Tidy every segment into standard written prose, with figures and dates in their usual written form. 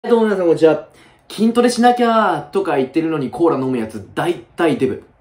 どうも皆さんこんにちは。筋トレしなきゃとか言ってるのにコーラ飲むやつ大体デブ。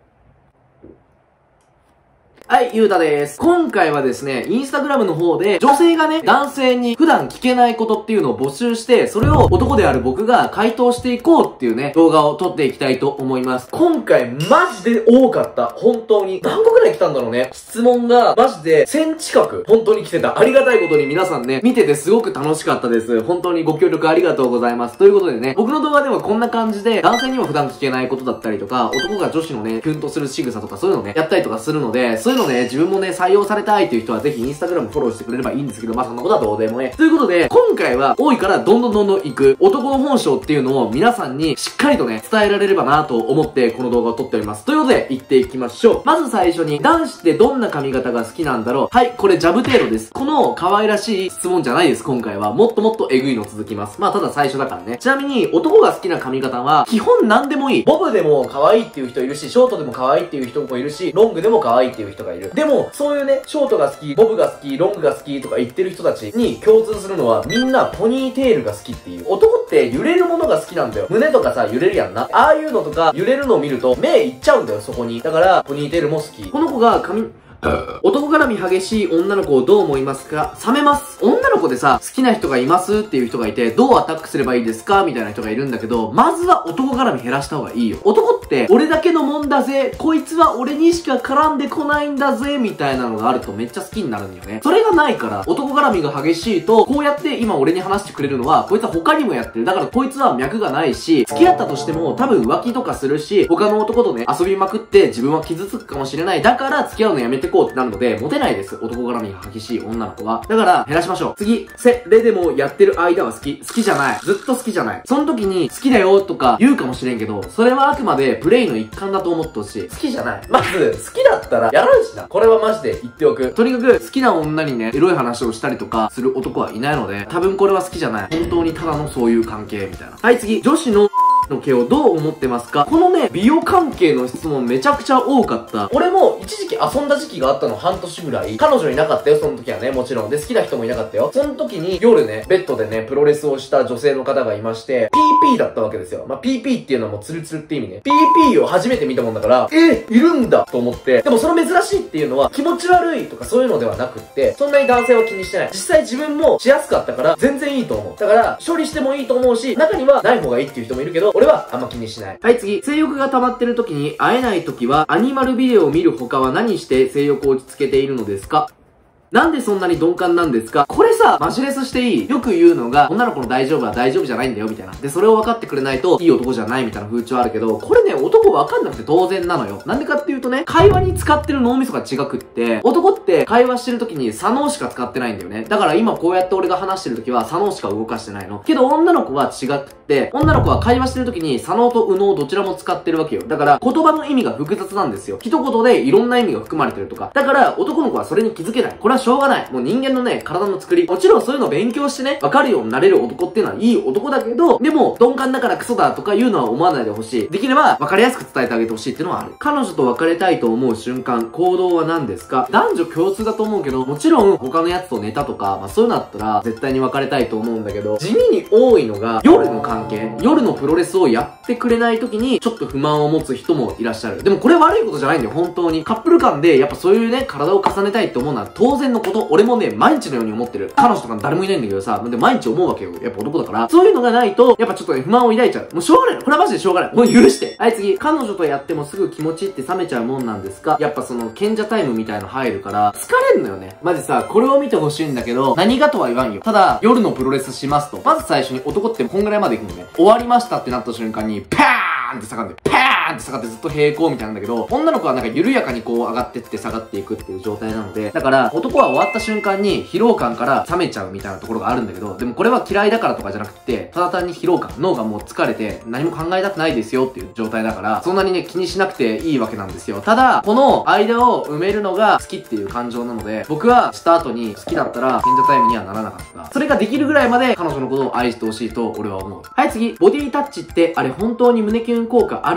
はい、ゆうたです。今回はですね、インスタグラムの方で、女性がね、男性に普段聞けないことっていうのを募集して、それを男である僕が回答していこうっていうね、動画を撮っていきたいと思います。今回マジで多かった。本当に。何個くらい来たんだろうね。質問がマジで1000近く本当に来てた。ありがたいことに皆さんね、見ててすごく楽しかったです。本当にご協力ありがとうございます。ということでね、僕の動画ではこんな感じで、男性にも普段聞けないことだったりとか、男が女子のね、キュンとする仕草とかそういうのね、やったりとかするので、そういうのね、自分もね、採用されたいという人はぜひインスタグラムフォローしてくれればいいんですけど、まあそんなことはどうでもね。ということで、今回は多いからどんどん行く男の本性っていうのを皆さんにしっかりとね、伝えられればなと思ってこの動画を撮っております。ということで、行っていきましょう。まず最初に、男子ってどんな髪型が好きなんだろう。はい、これジャブ程度です。この可愛らしい質問じゃないです、今回は。もっともっとエグいの続きます。まあただ最初だからね。ちなみに、男が好きな髪型は、基本何でもいい。ボブでも可愛いっていう人いるし、ショートでも可愛いっていう人もいるし、ロングでも可愛いっていう人がいる。でも、そういうね、ショートが好き、ボブが好き、ロングが好きとか言ってる人たちに共通するのはみんなポニーテールが好きっていう。男って揺れるものが好きなんだよ。胸とかさ、揺れるやんな。ああいうのとか揺れるのを見ると目いっちゃうんだよ、そこに。だから、ポニーテールも好き。この子が男絡み激しい女の子をどう思いますか？冷めます。女の子でさ、好きな人がいますっていう人がいて、どうアタックすればいいですかみたいな人がいるんだけど、まずは男絡み減らした方がいいよ。男って、俺だけのもんだぜ、こいつは俺にしか絡んでこないんだぜ、みたいなのがあるとめっちゃ好きになるんだよね。それがないから、男絡みが激しいと、こうやって今俺に話してくれるのは、こいつは他にもやってる。だからこいつは脈がないし、付き合ったとしても多分浮気とかするし、他の男とね、遊びまくって自分は傷つくかもしれない。だから付き合うのやめてこうってなるので、モテないです。男絡みが激しい女の子は。だから減らしましょう。次、レでもやってる間は好きじゃない。ずっと好きじゃない。その時に好きだよとか言うかもしれんけど、それはあくまでプレイの一環だと思ってほしい。好きじゃない。まず、好きだったらやらんしな。これはマジで言っておく。とにかく好きな女にね、エロい話をしたりとかする男はいないので、多分これは好きじゃない。本当にただのそういう関係みたいな。はい、次、女子の毛をどう思ってますか？このね、美容関係の質問めちゃくちゃ多かった。俺も一時期遊んだ時期があったの、半年ぐらい。彼女いなかったよ、その時はね、もちろん。で、好きな人もいなかったよ。その時に夜ね、ベッドでね、プロレスをした女性の方がいまして、PP だったわけですよ。まあ、PP っていうのはもうツルツルって意味ね。PP を初めて見たもんだから、いるんだと思って。でもその珍しいっていうのは、気持ち悪いとかそういうのではなくって、そんなに男性は気にしてない。実際自分もしやすかったから、全然いいと思う。だから、処理してもいいと思うし、中にはない方がいいっていう人もいるけど、俺はあんま気にしない。はい、次。性欲が溜まってる時に会えない時は、アニマルビデオを見る他は何して性欲を落ち着けているのですか？なんでそんなに鈍感なんですか？これさ、マジレスしていい？よく言うのが、女の子の大丈夫は大丈夫じゃないんだよ、みたいな。で、それを分かってくれないと、いい男じゃないみたいな風潮あるけど、これね、男分かんなくて当然なのよ。なんでかっていうとね、会話に使ってる脳みそが違くって、男って会話してる時に左脳しか使ってないんだよね。だから今こうやって俺が話してる時は左脳しか動かしてないの。けど女の子は違くって、女の子は会話してる時に左脳と右脳どちらも使ってるわけよ。だから言葉の意味が複雑なんですよ。一言でいろんな意味が含まれてるとか。だから男の子はそれに気づけない。これはしょうがない。もう人間のね、体の作り。もちろんそういうのを勉強してね、わかるようになれる男っていうのはいい男だけど、でも、鈍感だからクソだとかいうのは思わないでほしい。できれば、わかりやすく伝えてあげてほしいっていうのはある。彼女と別れたいと思う瞬間、行動は何ですか？男女共通だと思うけど、もちろん他のやつと寝たとか、まあそういうのだったら、絶対に別れたいと思うんだけど、地味に多いのが、夜の関係。夜のプロレスをやってくれない時に、ちょっと不満を持つ人もいらっしゃる。でもこれ悪いことじゃないんだよ、本当に。カップル間で、やっぱそういうね、体を重ねたいって思うのは当然のこと。俺もね、毎日のように思ってる。彼女とか誰もいないんだけどさ、で毎日思うわけよ。やっぱ男だから。そういうのがないと、やっぱちょっとね、不満を抱いちゃう。もうしょうがないの。これはマジでしょうがない。もう許して。はい、次。彼女とやってもすぐ気持ちって冷めちゃうもんなんですか？やっぱその、賢者タイムみたいの入るから、疲れんのよね。マジさ、これを見てほしいんだけど、何がとは言わんよ。ただ、夜のプロレスしますと。まず最初に男ってこんぐらいまで行くのね。終わりましたってなった瞬間に、パーンって下がるんだよ。パーンって下がってずっと平行みたいなんだけど、女の子はなんか緩やかにこう上がってって下がっていくっていう状態なので、だから男は終わった瞬間に疲労感から冷めちゃうみたいなところがあるんだけど、でもこれは嫌いだからとかじゃなくて、ただ単に疲労感、脳がもう疲れて何も考えたくないですよっていう状態だから、そんなにね気にしなくていいわけなんですよ。ただ、この間を埋めるのが好きっていう感情なので、僕はした後に好きだったら賢者タイムにはならなかった。それができるぐらいまで彼女のことを愛してほしいと俺は思う。はい、次。ボディタッチってあれ本当に胸キュン効果あるんですか？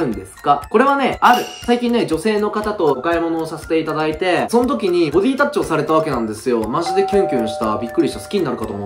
か？これはね、ある。最近ね、女性の方とお買い物をさせていただいて、その時にボディタッチをされたわけなんですよ。マジでキュンキュンした。びっくりした。好きになるかと思った。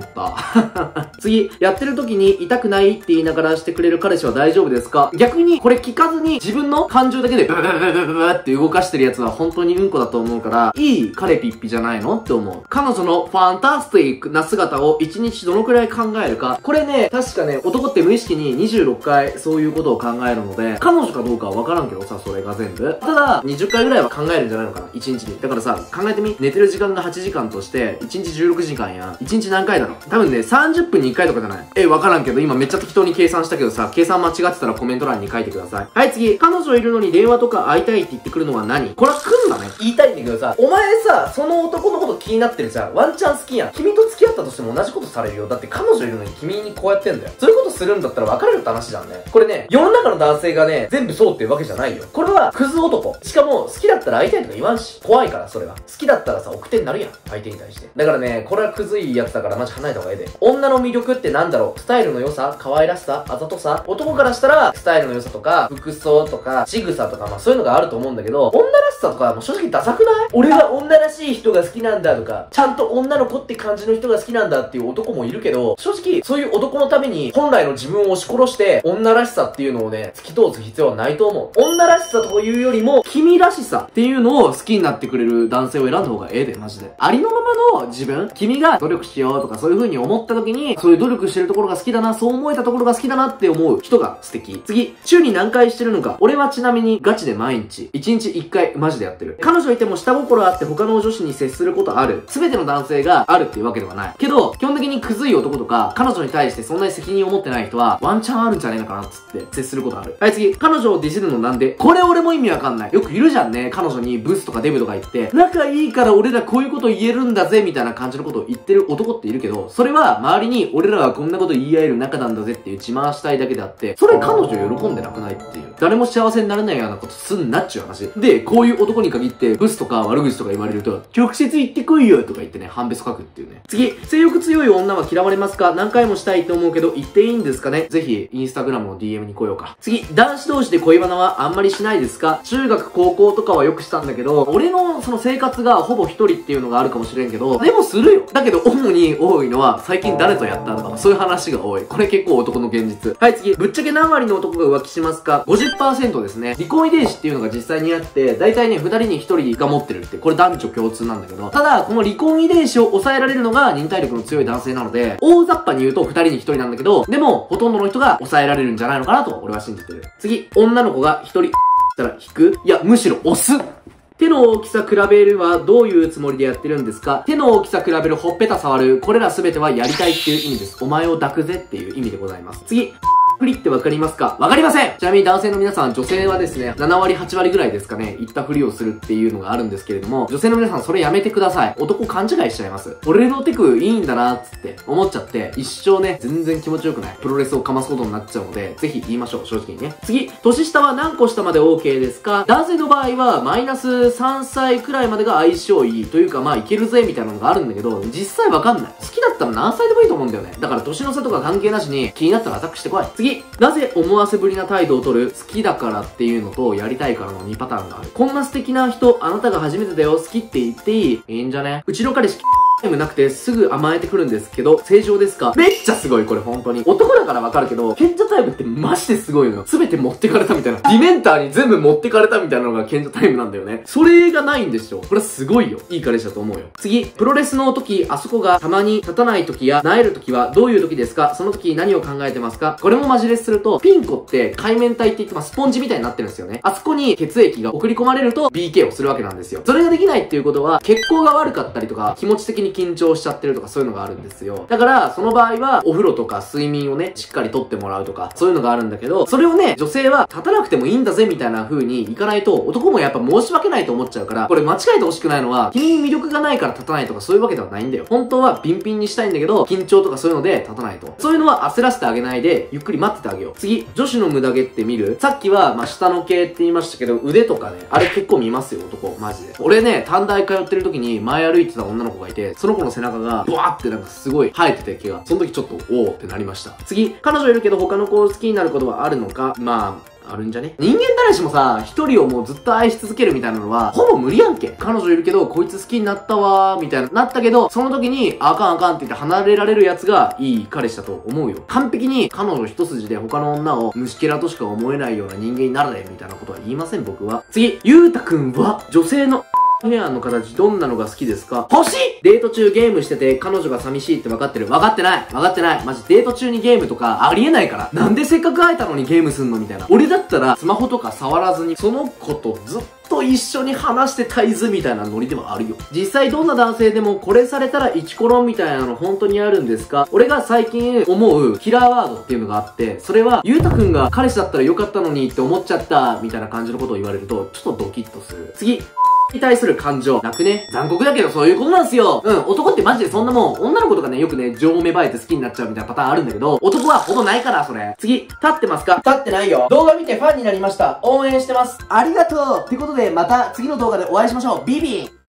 次、やってる時に痛くないって言いながらしてくれる彼氏は大丈夫ですか？逆に、これ聞かずに自分の感情だけでブブブブブブって動かしてるやつは本当にうんこだと思うから、いい彼ピッピじゃないのって思う。彼女のファンタスティックな姿を1日どのくらい考えるか。これね、確かね、男って無意識に26回そういうことを考えるので、彼女かどうかはわからんけどさ、それが全部。ただ、20回ぐらいは考えるんじゃないのかな、1日に。だからさ、考えてみ。寝てる時間が8時間として、1日16時間や。1日何回だろう？多分ね、30分に1回とかじゃない？わからんけど、今めっちゃ適当に計算したけどさ、計算間違ってたらコメント欄に書いてください。はい、次。彼女いるのに電話とか会いたいって言ってくるのは何？これは来んだね。言いたいんだけどさ、お前さ、その男のこと気になってるじゃん。ワンチャン好きやん。君と付き合ったとしても同じことされるよ。だって彼女いるのに君にこうやってんだよ。そういうことするんだったら別れるって話じゃんね。これね、世の中の男性がね、全部そうっていうわけじゃないよ。これはクズ男。しかも、好きだったら会いたいとか言わんし。怖いから、それは。好きだったらさ、奥手になるやん。相手に対して。だからね、これはクズいやつだからマジ離れた方がええで。女の魅力ってなんだろう？スタイルの良さ？可愛らしさ？あざとさ？男からしたら、スタイルの良さとか、服装とか、仕草とか、まあそういうのがあると思うんだけど、女らしさとかもう正直ダサくない？俺は女らしい人が好きなんだとか、ちゃんと女の子って感じの人が好きなんだっていう男もいるけど、正直、そういう男のために、本来の自分を押し殺して、女らしさっていうのをね、突き通す必要はないと思う。女らしさというよりも、君らしさっていうのを好きになってくれる男性を選んだ方がええで、マジで。ありのままの自分、君が努力しようとかそういう風に思った時に、そういう努力してるところが好きだな、そう思えたところが好きだなって思う人が素敵。次、週に何回してるのか。俺はちなみにガチで毎日、1日1回マジでやってる。彼女いても下心あって他の女子に接することある。全ての男性があるっていうわけではない。けど、基本的にクズい男とか、彼女に対してそんなに責任を持ってない人は、ワンチャンあるんじゃねえのかなっつって接することある。はい、次。彼女をディスるのなんで？これ俺も意味わかんない。よくいるじゃんね。彼女にブスとかデブとか言って、仲いいから俺らこういうこと言えるんだぜ、みたいな感じのことを言ってる男っているけど、それは周りに俺らはこんなこと言い合える仲なんだぜっていう自慢したいだけであって、それ彼女喜んでなくないっていう。誰も幸せになれないようなことすんなっちゅう話。で、こういう男に限ってブスとか悪口とか言われると、直接言ってこいよとか言ってね、判別書くっていうね。次、性欲強い女は嫌われますか？何回もしたいと思うけど言っていいんですかね？ぜひ、インスタグラムの DM に来ようか。次、男子同士で恋バナはあんまりしないですか？中学、高校とかはよくしたんだけど、俺のその生活がほぼ一人っていうのがあるかもしれんけど、でもするよ。だけど、主に多いのは、最近誰とやったとか、そういう話が多い。これ結構男の現実。はい、次、ぶっちゃけ何割の男が浮気しますか？ 50% ですね。離婚遺伝子っていうのが実際にあって、だいたいね、2人に1人が持ってるって、これ男女共通なんだけど、ただ、この離婚遺伝子を抑えられるのが忍耐力の強い男性なので、大雑把に言うと2人に1人なんだけど、でも、ほとんどの人が抑えられるんじゃないのかなと、俺は信じてる。次、女の子が1人、したら引く？いや、むしろ押す。手の大きさ比べるはどういうつもりでやってるんですか？手の大きさ比べる、ほっぺた触る、これらすべてはやりたいっていう意味です。お前を抱くぜっていう意味でございます。次。フリってわかりますか？わかりません。ちなみに男性の皆さん、女性はですね、7割、8割ぐらいですかね、言ったふりをするっていうのがあるんですけれども、女性の皆さんそれやめてください。男勘違いしちゃいます。俺のテクいいんだなーっつって思っちゃって、一生ね、全然気持ちよくないプロレスをかますことになっちゃうので、ぜひ言いましょう、正直にね。次、年下は何個下まで OK ですか？男性の場合は、マイナス3歳くらいまでが相性いいというか、まあいけるぜみたいなのがあるんだけど、実際わかんない。好きだったら何歳でもいいと思うんだよね。だから年の差とか関係なしに気になったらアタックしてこい。次、なぜ思わせぶりな態度を取る？好きだからっていうのとやりたいからの2パターンがある。こんな素敵な人、あなたが初めてだよ、好きって言っていいんじゃね？うちの彼氏タイムなくてすぐ甘えてくるんですけど、正常ですか？めっちゃすごい、これ本当に。男だからわかるけど、賢者タイムってマジですごいのよ。すべて持ってかれたみたいな。ディメンターに全部持ってかれたみたいなのが賢者タイムなんだよね。それがないんでしょ。これはすごいよ。いい彼氏だと思うよ。次、プロレスの時、あそこがたまに立たない時や、萎える時はどういう時ですか？その時何を考えてますか？これもマジレスすると、ピンコって海綿体って言って、スポンジみたいになってるんですよね。あそこに血液が送り込まれると BK をするわけなんですよ。それができないっていうことは、血行が悪かったりとか、気持ち的に緊張しちゃってるとかそういうのがあるんですよ。だから、その場合は、お風呂とか睡眠をね、しっかりとってもらうとか、そういうのがあるんだけど、それをね、女性は立たなくてもいいんだぜみたいな風にいかないと、男もやっぱ申し訳ないと思っちゃうから、これ間違えてほしくないのは、君に魅力がないから立たないとかそういうわけではないんだよ。本当はピンピンにしたいんだけど、緊張とかそういうので立たないと。そういうのは焦らせてあげないで、ゆっくり待っててあげよう。次、女子の無駄毛って見る？さっきは、下の毛って言いましたけど、腕とかね、あれ結構見ますよ、男。マジで。俺ね、短大通ってる時に前歩いてた女の子がいて、その子の背中が、ブワーってなんかすごい生えてて毛が。その時ちょっと、おーってなりました。次、彼女いるけど他の子を好きになることはあるのか？まあ、 あるんじゃね？人間誰しもさ、一人をもうずっと愛し続けるみたいなのは、ほぼ無理やんけ。彼女いるけど、こいつ好きになったわー、みたいな。なったけど、その時に、あかんあかんって言って離れられるやつがいい彼氏だと思うよ。完璧に彼女一筋で他の女を虫けらとしか思えないような人間になるね、みたいなことは言いません、僕は。次、ゆうたくんは、女性のヘアの形どんなのが好きですか？欲しい！デート中ゲームしてて彼女が寂しいって分かってる。分かってない。分かってない。マジデート中にゲームとかありえないから。なんでせっかく会えたのにゲームすんのみたいな。俺だったらスマホとか触らずにその子とずっと一緒に話してたいずみたいなノリではあるよ。実際どんな男性でもこれされたらイチコロみたいなの本当にあるんですか？俺が最近思うキラーワードっていうのがあって、それはゆうたくんが彼氏だったらよかったのにって思っちゃったみたいな感じのことを言われるとちょっとドキッとする。次。に対する感情。なくね。残酷だけどそういうことなんすよ。男ってマジでそんなもん、女の子とかね、よくね、情芽生えて好きになっちゃうみたいなパターンあるんだけど、男はほぼないから、それ。次、立ってますか？立ってないよ。動画見てファンになりました。応援してます。ありがとうってことで、また次の動画でお会いしましょう。ビビン。